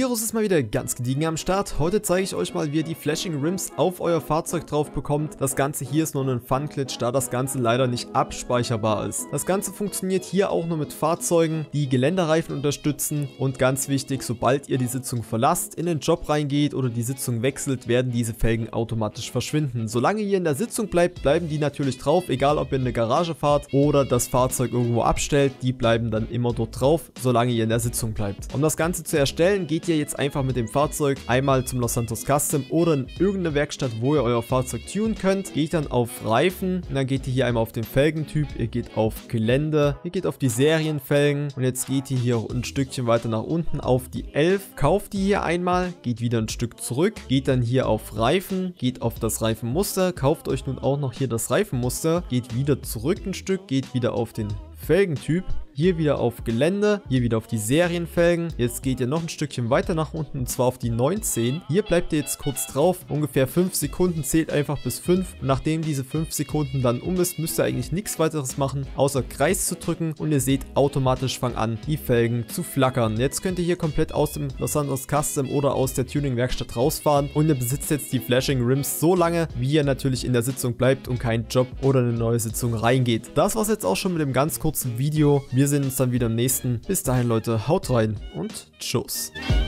Virus ist mal wieder ganz gediegen am Start. Heute zeige ich euch mal, wie ihr die Flashing Rims auf euer Fahrzeug drauf bekommt. Das Ganze hier ist nur ein Fun-Glitch, da das Ganze leider nicht abspeicherbar ist. Das Ganze funktioniert hier auch nur mit Fahrzeugen, die Geländereifen unterstützen. Und ganz wichtig, sobald ihr die Sitzung verlasst, in den Job reingeht oder die Sitzung wechselt, werden diese Felgen automatisch verschwinden. Solange ihr in der Sitzung bleibt, bleiben die natürlich drauf, egal ob ihr in eine Garage fahrt oder das Fahrzeug irgendwo abstellt, die bleiben dann immer dort drauf, solange ihr in der Sitzung bleibt. Um das Ganze zu erstellen, geht ihr jetzt einfach mit dem Fahrzeug einmal zum Los Santos Custom oder in irgendeine Werkstatt, wo ihr euer Fahrzeug tunen könnt. Geht dann auf Reifen und dann geht ihr hier einmal auf den Felgentyp, ihr geht auf Gelände, ihr geht auf die Serienfelgen und jetzt geht ihr hier ein Stückchen weiter nach unten auf die 11, kauft die hier einmal, geht wieder ein Stück zurück, geht dann hier auf Reifen, geht auf das Reifenmuster, kauft euch nun auch noch hier das Reifenmuster, geht wieder zurück ein Stück, geht wieder auf den Felgentyp, hier wieder auf Gelände, hier wieder auf die Serienfelgen. Jetzt geht ihr noch ein Stückchen weiter nach unten und zwar auf die 19. Hier bleibt ihr jetzt kurz drauf, ungefähr 5 Sekunden, zählt einfach bis 5. Und nachdem diese 5 Sekunden dann um ist, müsst ihr eigentlich nichts weiteres machen, außer Kreis zu drücken und ihr seht, automatisch fangen an, die Felgen zu flackern. Jetzt könnt ihr hier komplett aus dem Los Santos Custom oder aus der Tuning-Werkstatt rausfahren und ihr besitzt jetzt die Flashing Rims so lange, wie ihr natürlich in der Sitzung bleibt und keinen Job oder eine neue Sitzung reingeht. Das war's jetzt auch schon mit dem ganz kurzen Video. Wir sehen uns dann wieder im nächsten. Bis dahin, Leute, haut rein und tschüss.